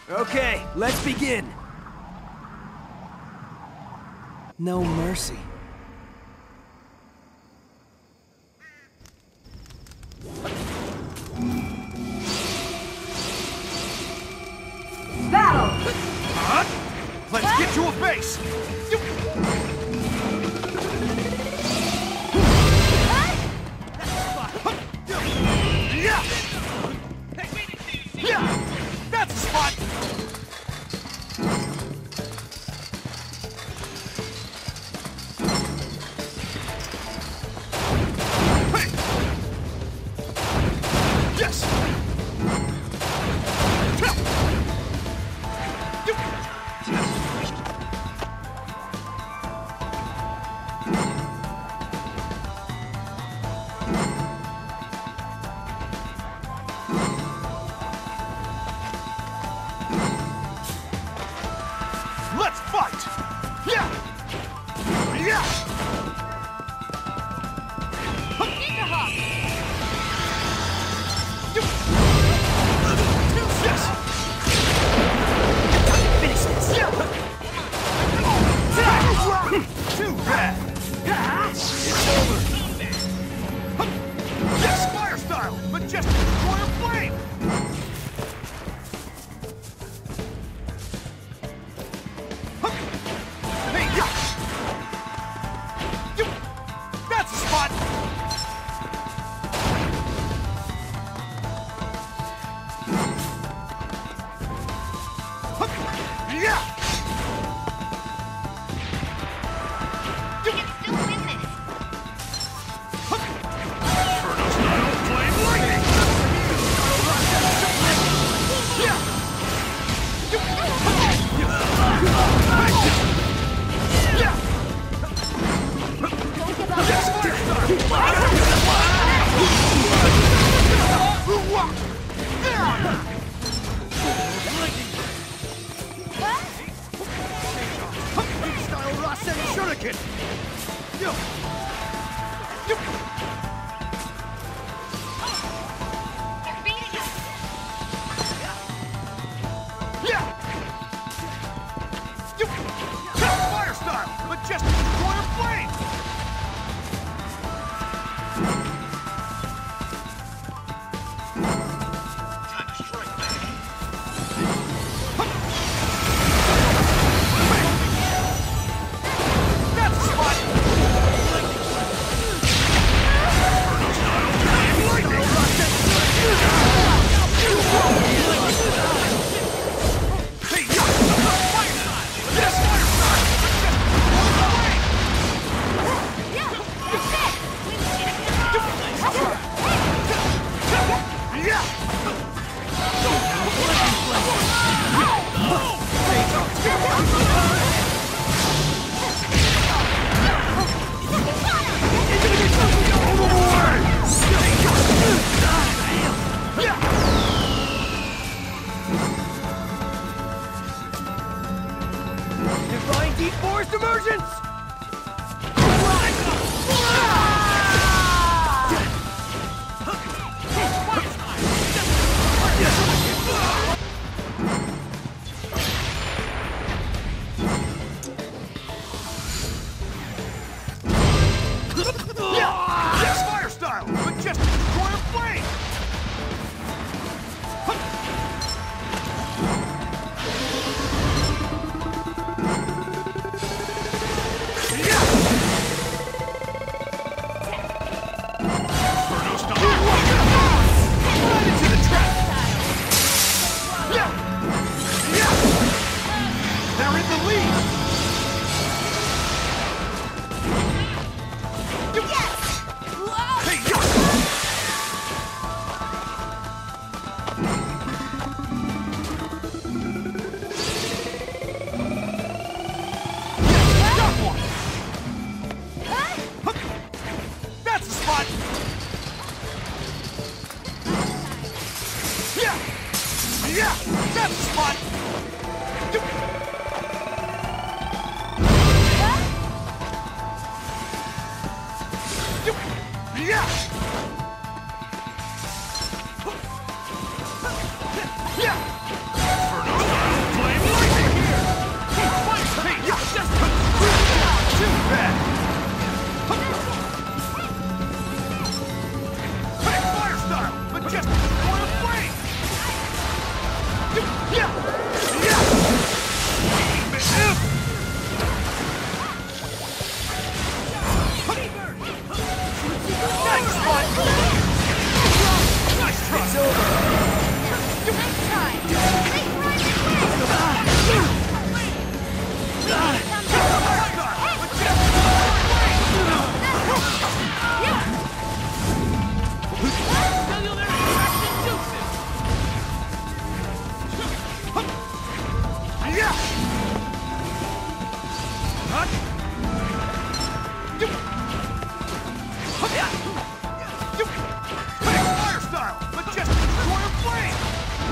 Okay, let's begin. No mercy. Battle! Let's get to a base! Yeah! That's the spot! Hey! Yes! Let's fight! Yeah! Yeah! Yes! Finish this! Yeah! Too bad! It's over! Yes, fire style! Majestic Destroyer Flame! Hey, yeah! That's the spot! Yeah! We can still win this! Inferno style flame lightning! Yeah! Yeah! Yes, fire style Rasen Shuriken! Yo! You're beating us! Yeah! Fire style! Majestic Destroyer Flame! Time to strike back. That's the spot! Inferno style flame lightning! Hey, yeah! Fire style! Yes, fire style! Yeah! That's it! Yeah! Divine Deep Forest Emergence! Yeah! Yes, fire style! Majestic Destroyer Flame! Yeah! Inferno style! Right into the trap! Yeah! Yeah! They're in the lead! Yes! Whoa! Hey, yeah! Got one! That's the spot! Yeah! Yeah! That's the spot! Yeah! Yeah! Inferno style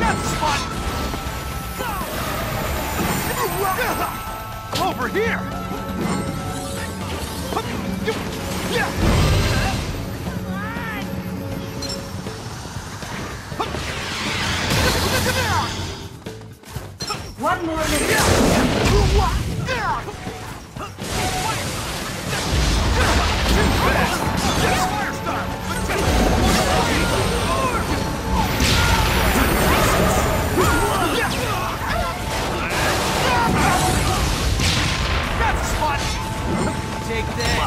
That's the spot! Over here! One more minute. Take this.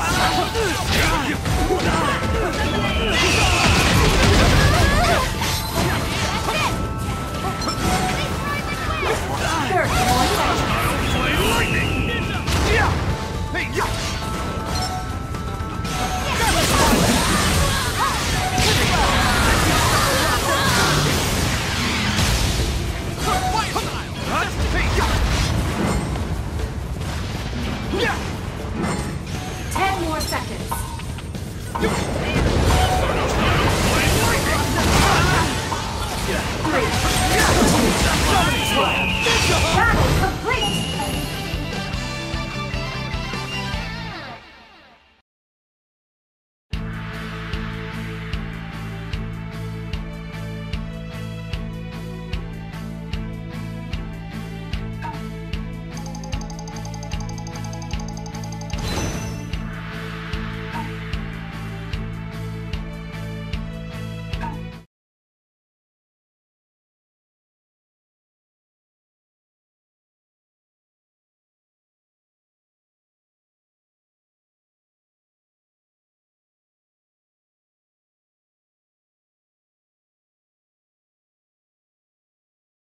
Three.